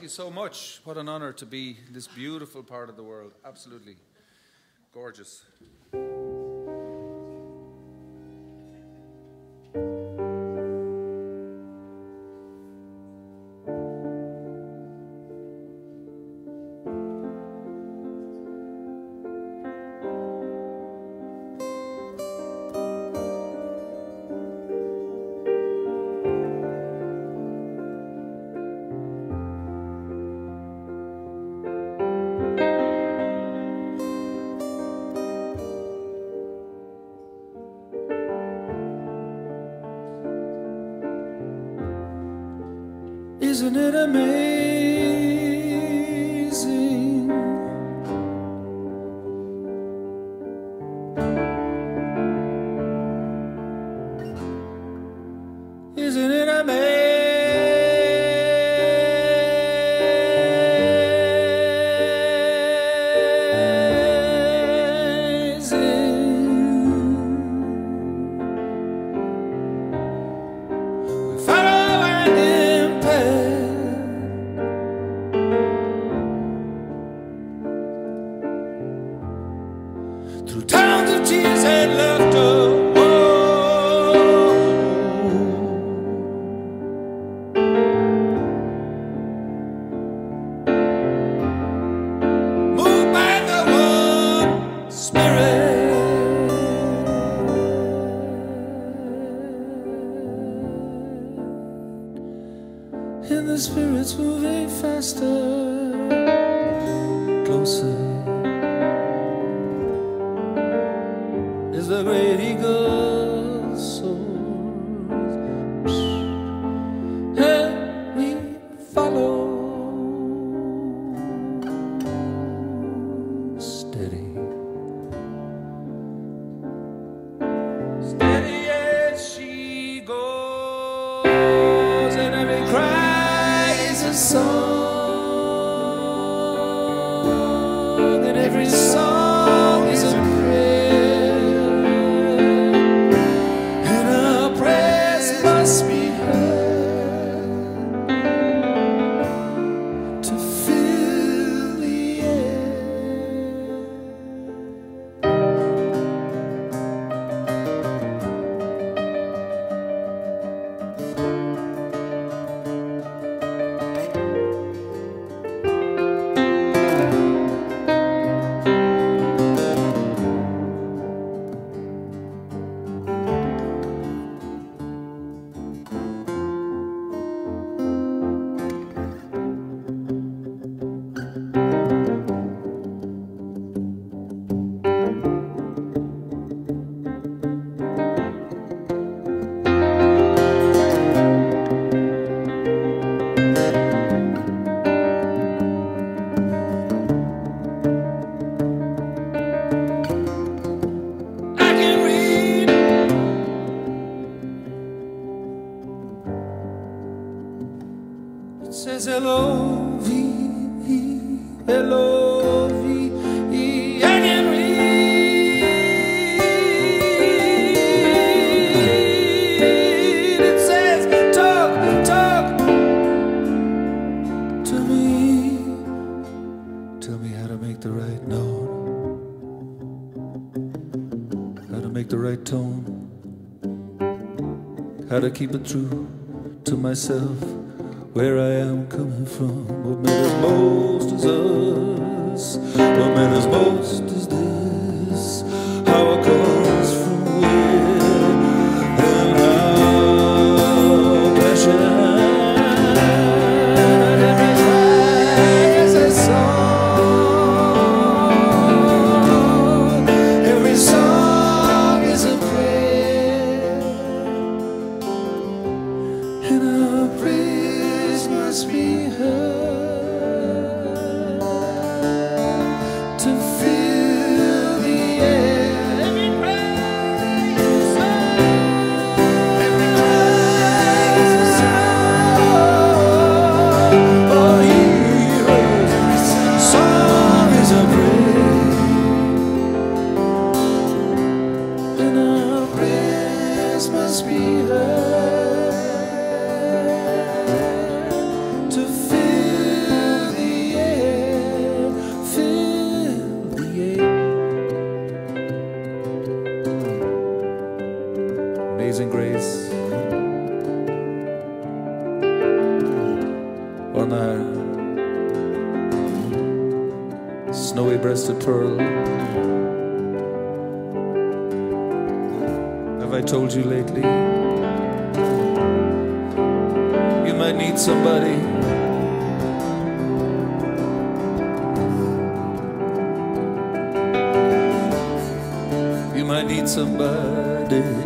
you so much. What an honor to be in this beautiful part of the world. Absolutely gorgeous. Isn't it amazing? Isn't it amazing? We follow an impact through towns of tears and laughter. Moved by the one spirit, and the spirit's moving faster, closer. As the great eagle soars, and we follow, steady, steady as she goes, and every cry is a song, and every song is a prayer, and our prayers must be heard to fill the air. I can read it says L-O-V-E, L-O-V-E. I can read it says talk, talk to me. Tell me how to make the right note, how to make the right tone, how to keep it true to myself, where I am coming from. What matters most is us. What matters most is this, how it comes from where and how passionate. Every cry is a song, every song is a prayer, and our praise must be heard to fill the air. Every cry is a song, every cry is a song. Oh, heroes, every song is a prayer, and our prayers must be heard to fill on the heart, snowy breasted pearl. Have I told you lately you might need somebody? You might need somebody.